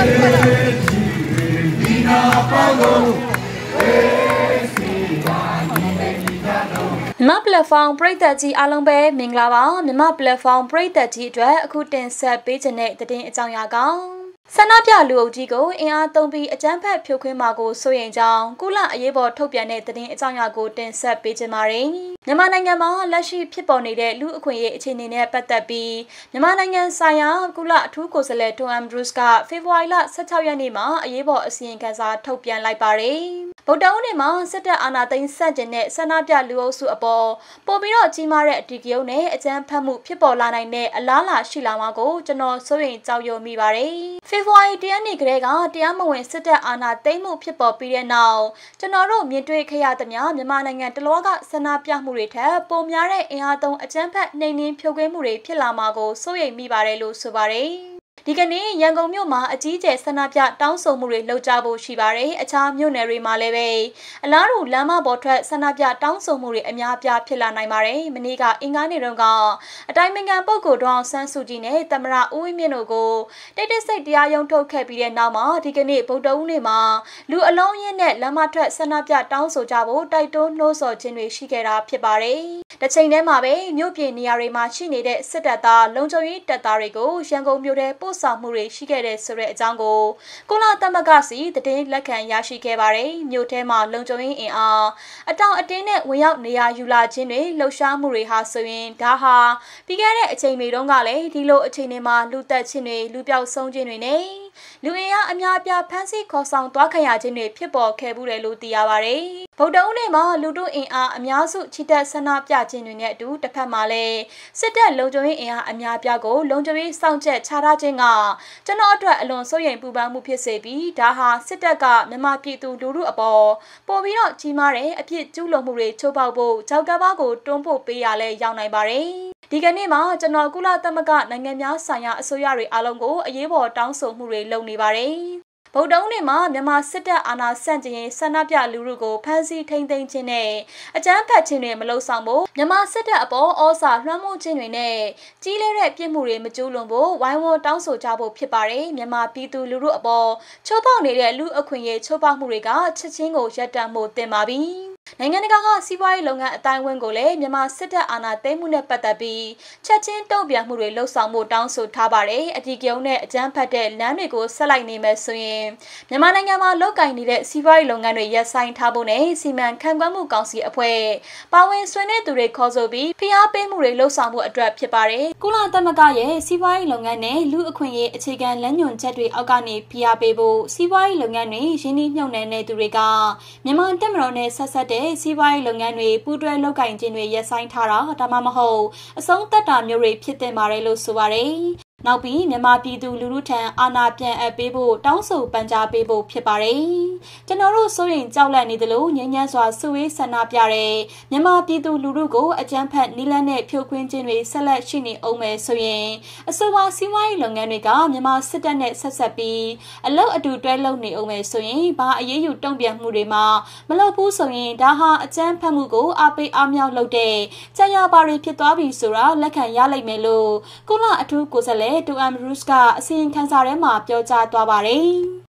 မြန်မာ platform ပရိသတ်ကြီးအားလုံးပဲမင်္ဂလာပါမြန်မာ platform ပရိသတ်ကြီးအတွက်အခုတင်ဆက်ပေးခြင်းတဲ့သတင်းအကြောင်းအရာကောင်ဆန္ဒပြလူအုပ်ကြီးကိုအင်အားသုံးပြီးအကြမ်းဖက်ဖြိုခွင်းမှာကိုစိုးရိမ်ကြောင်းကုလအရေးပေါ်ထုတ်ပြန်တဲ့သတင်းအကြောင်းအရာကိုတင်ဆက်ပေးခြင်းပါတယ်မြန်မာနိုင်ငံမှာလက်ရှိဖြစ်ပေါ်နေတဲ့လူအခွင့်အရေးအခြေအနေနဲ့ပတ်သက်ပြီးမြန်မာနိုင်ငံဆိုင်ရာကုလအထူးကိုယ်စားလှယ်တိုအမ်ဘရုစ်ကဖေဖော်ဝါရီလ16ရက်နေ့မှာအရေးပေါ်အစီရင်ခံစာထုတ်ပြန်လိုက်ပါတယ်ဗုဒ္ဓဦးနေ့မှာစစ်တပ်အာဏာသိမ်းဆန့်ကျင်တဲ့ဆန္ဒပြလူအုပ်စုအပေါ်ပို့ပြီးတော့ကြီးမားတဲ့အဓိကရုဏ်းနဲ့အကြမ်းဖက်မှုဖြစ်ပေါ်လာနိုင်တဲ့အလားအလာရှိလာမှာကိုကျွန်တော်စိုးရိမ်ကြောက်ရွံ့မိပါတယ်။ဖေဖော်ဝါရီလရက်နေ့ကတည်းကတရားမဝင်စစ်တပ်အာဏာသိမ်းမှုဖြစ်ပေါ်ပြီးတဲ့နောက်ကျွန်တော်တို့မြင်တွေ့ခဲ့ရသမျှမြန်မာနိုင်ငံတလွှားကဆန္ဒပြမှုတွေထက်ပိုများတဲ့အင်အားသုံးအကြမ်းဖက်နှိမ်နင်းဖြိုခွင်းမှုတွေဖြစ်လာမှာကိုစိုးရိမ်မိပါတယ်လို့ဆိုပါတယ်။ဒီကနေ့ရန်ကုန်မြို့မှာအကြီးအကျယ်ဆန္ဒပြတောင်းဆိုမှုတွေလုပ်ကြဖို့ရှိပါတယ်။အခြားမြို့နယ်တွေမှာလည်းပဲအလားတူလမ်းမပေါ်ထွက်ဆန္ဒပြတောင်းဆိုမှုတွေအများအပြားဖြစ်လာနိုင်ပါတယ်။မနေ့ကအင်္ဂါနေ့တုန်းကအတိုင်ပင်ခံပုဂ္ဂိုလ်ဒေါအောင်ဆန်းစုကြည်နဲ့သမ္မတဦးဝင်းမြင့်တို့ကိုတိတ်တိတ်ဆိတ်တရားရုံးထုတ်ခဲ့ပြီးတဲ့နောက်မှာဒီကနေ့ဗုဒ္ဓဦးနေ့မှာလူအလုံးရင်းနဲ့လမ်းမထွက်ဆန္ဒပြတောင်းဆိုကြဖို့တိုက်တွန်းနှိုးဆော်ခြင်းတွေရှိခဲ့တာဖြစ်ပါတယ်။တစ်ချိန်တည်းမှာပဲမြို့ပြည်နေရာတွေမှာရှိနေတဲ့စစ်တပ်သားလုံခြုံရေးတပ်သားတွေကိုရန်ကုန်မြို့ထဲပို့ဆောင်မှုတွေရှိခဲ့တဲ့ဆိုတဲ့အကြောင်းကိုကုလသမဂ္ဂစီတည်လက်ခံရရှိခဲ့ပါတယ်။မြို့ထဲမှာလုံခြုံရေးအင်အားအတောင်အတင်းနဲ့ဝင်ရောက်နေရာယူလာခြင်းတွေလှုပ်ရှားမှုတွေဟာဆိုရင်ဒါဟာပြီးခဲ့တဲ့အချိန်တွေတုန်းကလည်းဒီလိုအချိန်တွေမှာလူသက်ခြင်းတွေလူပျောက်ဆုံးခြင်းတွေနဲ့လူအင်အားအများအပြားဖမ်းဆီးခေါ်ဆောင်သွားခံရခြင်းတွေဖြစ်ပေါ်ခဲ့မှုတယ်လို့သိရပါတယ်။ဗုဒ္ဓဦးနေ့မှာလူတို့အင်အားအများစုချီတက်ဆန္ဒပြခြင်းတွေနဲ့အတူတစ်ဖက်မှာလည်းစစ်တပ်လုံခြုံရေးအင်အားအများအပြားကိုလုံခြုံရေးစောင့်ကြပ်ချထားခြင်းကကျွန်တော်အတွက်အလွန်စိုးရိမ်ပူပန်မှုဖြစ်စေပြီးဒါဟာစစ်တပ်ကမြန်မာပြည်သူလူထုအပေါ်ပိုပြီးတော့ကြီးမားတဲ့အပြစ်ကျူးလွန်မှုတွေချိုးဖောက်ဖို့ကြောက်ကဘာကိုတွန်းပို့ပေးရလဲရောက်နိုင်ပါတယ်။ဒီကနေ့မှာကျွန်တော်ကုလသမဂ္ဂနိုင်ငံများဆိုင်ရာအစိုးရတွေအားလုံးကိုအရေးပေါ်တောင်းဆိုမှုတွေလုပ်နေပါတယ်။ဗုဒ္ဓဦးနေ့မှာမြန်မာစစ်တပ်အာဏာဆန့်ကျင်ရေးဆန္ဒပြလူထုကိုဖမ်းဆီးထိန်းသိမ်းခြင်းနဲ့အကြမ်းဖက်ခြင်းတွေမလုပ်ဆောင်ဖို့မြန်မာစစ်တပ်အပေါ်ဩဇာလွှမ်းမိုးခြင်းတွေနဲ့ကြီးလေးတဲ့ပြစ်မှုတွေမကျူးလွန်ဖို့ဝိုင်းဝန်းတောင်းဆိုကြဖို့ဖြစ်ပါတယ်မြန်မာပြည်သူလူထုအပေါ်ချိုးဖောက်နေတဲ့လူအခွင့်အရေးချိုးဖောက်မှုတွေကချက်ချင်းကိုရပ်တန့်မှုတင်ပါပြီနိုင်ငံတကာကစီးပွားရေးလုပ်ငန်းအတိုင်းအဝန်ကိုလည်းမြန်မာစစ်တပ်အာဏာသိမ်းမှုနဲ့ပတ်သက်ပြီးချက်ချင်းတုံ့ပြန်မှုတွေလှုံ့ဆော်မှုတောင်းဆိုထားပါတယ်အထူးကိန်းနဲ့အကြမ်းဖက်တဲ့လမ်းတွေကိုဆက်လိုက်နေမယ်ဆိုရင်မြန်မာနိုင်ငံမှာလုပ်ကိုင်နေတဲ့စီးပွားရေးလုပ်ငန်းတွေရပ်ဆိုင်းထားဖို့နဲ့စီမံခန့်ခွဲမှုကောင်စီအဖွဲ့ပါဝင်ဆွေးနွေးသူတွေခေါ်ဆိုပြီးဖိအားပေးမှုတွေလှုံ့ဆော်မှုအတွက်ဖြစ်ပါတယ်ကုလသမဂ္ဂရဲ့စီးပွားရေးလုပ်ငန်းနဲ့လူအခွင့်အရေးအခြေခံလမ်းညွှန်ချက်တွေအောက်ကနေဖိအားပေးဖို့စီးပွားရေးလုပ်ငန်းတွေရင်းနှီးမြှုပ်နှံနေသူတွေကမြန်မာတပ်မတော်နဲ့ဆက်ဆက်တဲ့စီးပွားရေးလုပ်ငန်းတွေပူးတွဲလုပ်ကိုင်ခြင်းတွေရပ်ဆိုင်းထားတာဒါမှမဟုတ်အဆုံးသတ်တာမျိုးတွေဖြစ်တင်ပါတယ်လို့ဆိုပါတယ်နောက်ပြီးမြန်မာပြည်သူလူထုထံအာဏာပြန်အပ်ပေးဖို့တောင်းဆိုပန်ကြားပေးဖို့ဖြစ်ပါတယ်။ကျွန်တော်တို့စိုးရိမ်ကြောက်လန့်နေသလိုငြိမ်းချမ်းစွာစုဝေးဆန္ဒပြတဲ့မြန်မာပြည်သူလူထုကိုအကြမ်းဖက်နီးလန်းနဲ့ဖြိုခွင်းခြင်းတွေဆက်လက်ရှိနေအောင်မယ်ဆိုရင်အဆိုပါစီးပွားရေးလုပ်ငန်းတွေကမြန်မာစစ်တပ်နဲ့ဆက်ဆက်ပြီးအလုပ်အတူတွဲလုပ်နေအောင်မယ်ဆိုရင်ဘာအရေးယူတုံ့ပြန်မှုတွေမှမလုပ်ဘူးဆိုရင်ဒါဟာအကြမ်းဖက်မှုကိုအားပေးအားမြောက်လုပ်တဲ့ကြံရပါတွေဖြစ်သွားပြီဆိုတာလက်ခံရလိမ့်မယ်လို့ကုလအထူးကိုယ်စားလှယ်တိုအမ်ဘရုစ်ကအစီရင်ခံစာထဲမှာပြောကြားသွားပါတယ်။